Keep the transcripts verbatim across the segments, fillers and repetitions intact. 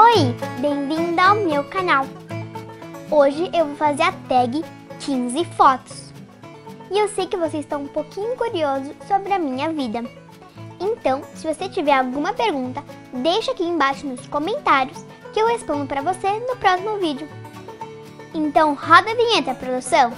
Oi, bem-vinda ao meu canal. Hoje eu vou fazer a tag quinze fotos. E eu sei que vocês estão um pouquinho curiosos sobre a minha vida. Então, se você tiver alguma pergunta, deixa aqui embaixo nos comentários que eu respondo para você no próximo vídeo. Então, roda a vinheta, produção!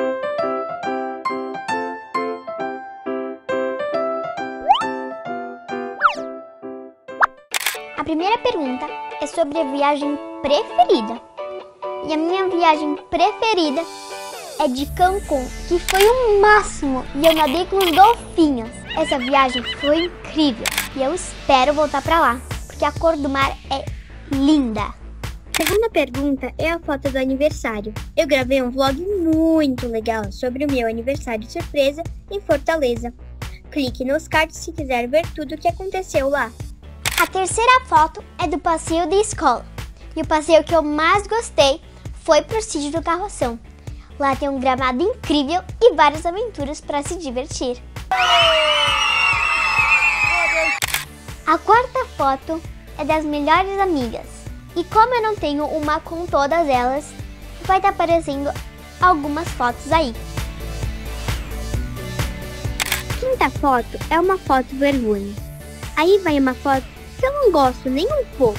A primeira pergunta é sobre a viagem preferida. E a minha viagem preferida é de Cancún, que foi o máximo e eu nadei com os golfinhos. Essa viagem foi incrível e eu espero voltar pra lá, porque a cor do mar é linda. A segunda pergunta é a foto do aniversário. Eu gravei um vlog muito legal sobre o meu aniversário surpresa em Fortaleza. Clique nos cards se quiser ver tudo o que aconteceu lá. A terceira foto é do passeio da escola. E o passeio que eu mais gostei foi pro sítio do Carroção. Lá tem um gramado incrível e várias aventuras para se divertir. A quarta foto é das melhores amigas. E como eu não tenho uma com todas elas, vai estar aparecendo algumas fotos aí. Quinta foto é uma foto vergonha. Aí vai uma foto que eu não gosto nem um pouco.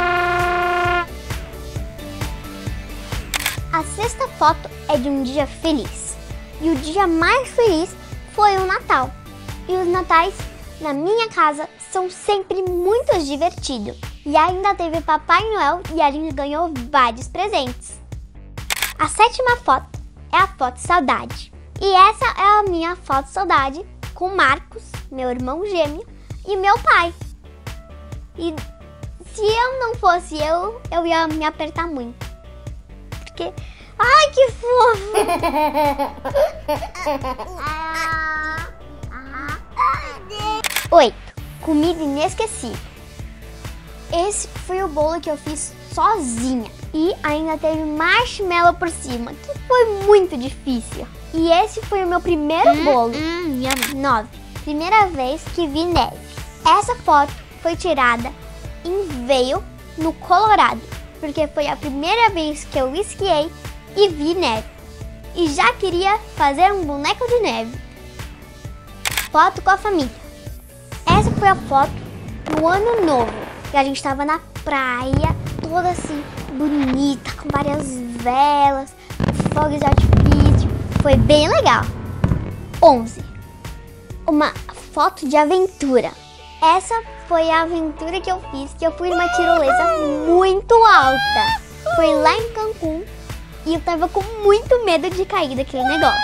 A sexta foto é de um dia feliz. E o dia mais feliz foi o Natal. E os natais na minha casa são sempre muito divertidos. E ainda teve Papai Noel e a gente ganhou vários presentes. A sétima foto é a foto saudade. E essa é a minha foto saudade com Marcos, meu irmão gêmeo, e meu pai. E se eu não fosse eu, eu ia me apertar muito. Porque... Ai, que fofo! Oito. Comida inesquecível. Esse foi o bolo que eu fiz sozinha. E ainda teve marshmallow por cima, que foi muito difícil. E esse foi o meu primeiro hum, bolo. Hum, Nove. Primeira vez que vi neve. Essa foto foi tirada em Vail, no Colorado, porque foi a primeira vez que eu esquiei e vi neve. E já queria fazer um boneco de neve. Foto com a família. Essa foi a foto no ano novo. E a gente estava na praia, toda assim, bonita, com várias velas, fogos de artifício. Foi bem legal. Onze. Uma foto de aventura. Essa foi a aventura que eu fiz, que eu fui numa tirolesa muito alta. Foi lá em Cancún e eu tava com muito medo de cair daquele negócio.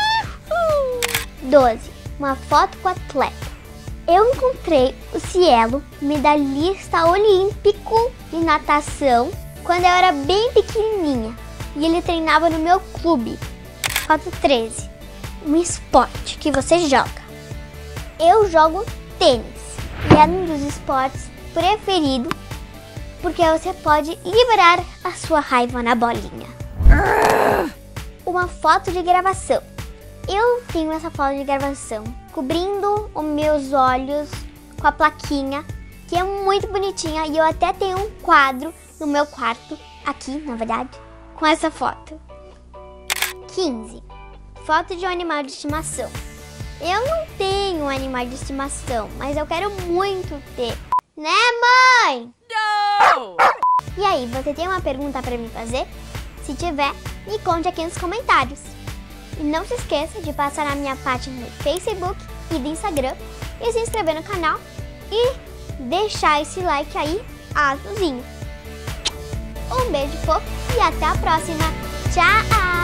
doze. Uma foto com o atleta. Eu encontrei o Cielo, medalhista olímpico de natação, quando eu era bem pequenininha. E ele treinava no meu clube. Foto treze. Um esporte que você joga. Eu jogo tênis. E é um dos esportes preferidos, porque você pode liberar a sua raiva na bolinha. Uma foto de gravação. Eu tenho essa foto de gravação, cobrindo os meus olhos com a plaquinha, que é muito bonitinha. E eu até tenho um quadro no meu quarto, aqui na verdade, com essa foto. quinze. Foto de um animal de estimação. Eu não tenho um animal de estimação, mas eu quero muito ter. Né, mãe? Não! E aí, você tem uma pergunta para me fazer? Se tiver, me conte aqui nos comentários. E não se esqueça de passar na minha página no Facebook e do Instagram e se inscrever no canal e deixar esse like aí azulzinho. Um beijo fofo e até a próxima. Tchau!